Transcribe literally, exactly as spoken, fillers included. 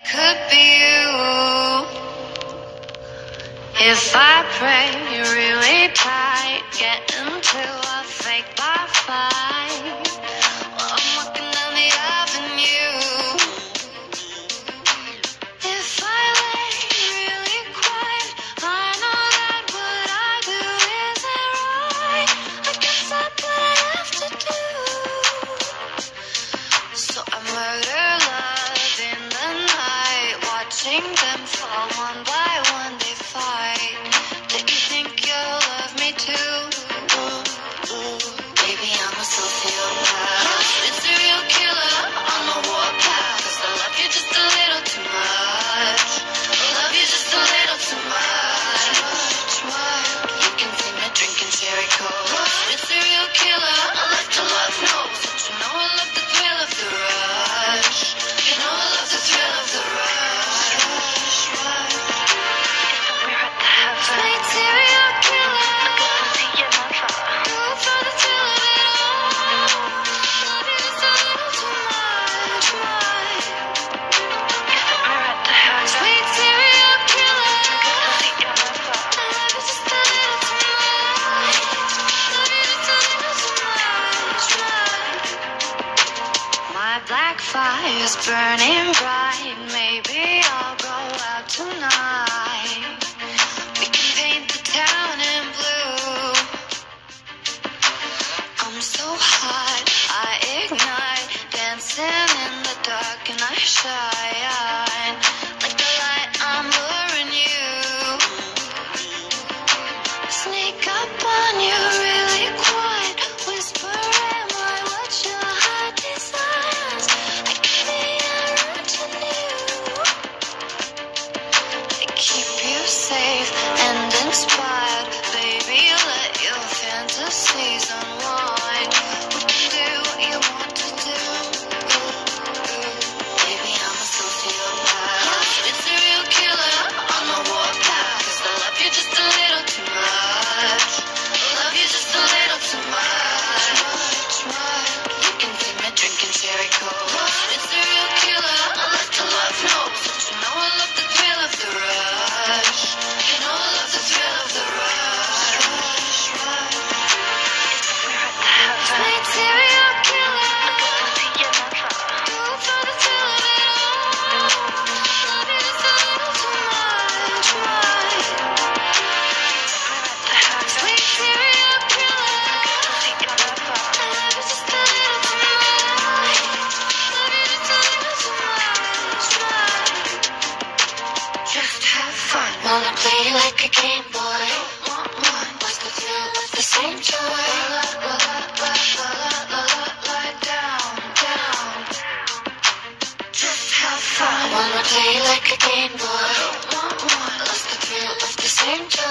could be you. If I pray really tight, get into a fake bar fight while I'm walking down the avenue. If I lay really quiet, I know that what I do isn't right. I guess that's what I have to do. So I murder love in the night, watching them fall one by one. They fight. Do you think you'll love me too? Ooh, ooh. Baby, I'm a sociopath. It's a real killer on the warpath. 'Cause I love you just a little too much. I love you just a little too much. You can see me drinking cherry coke. It's a real killer. I love to love knows. But you know I love the thrill of the rush. You know I love the thrill of the rush. Sweet serial killer. Go for the thrill of it all. Love you just a little too much. Sweet serial killer. I love you just a little too much. Love you just a little too much. My black fire's burning bright. Maybe I'll go out tonight. We can paint the town in blue. I'm so hot, I ignite, dancing in the dark and I shine. Like the light, I'm luring you. Sneak up on you really quiet, whispering my what your heart desires. I can be a routine you. I keep you safe and inspired. Baby, let your fantasies unwind. We can do what you want to do. Baby, I'm a sociopath. It's a real killer on the warpath. 'Cause I love you just a little too much. I love you just a little too much. You can see me drinking cherry coke. It's a real killer. I love to love knows. But you know I love the thrill of the rush. You know I love the thrill of the rush. Sweet serial killer. Go for the thrill of it all. Love you just a little too much. Sweet serial killer. I love you just a little too much. Love you just a little too much. Just have fun. Wanna play like a Game Boy. Want one. What's the thrill of the same joy? Lie down, down. Just have fun. Wanna play like a Game Boy. Want one. What's the thrill of the same joy?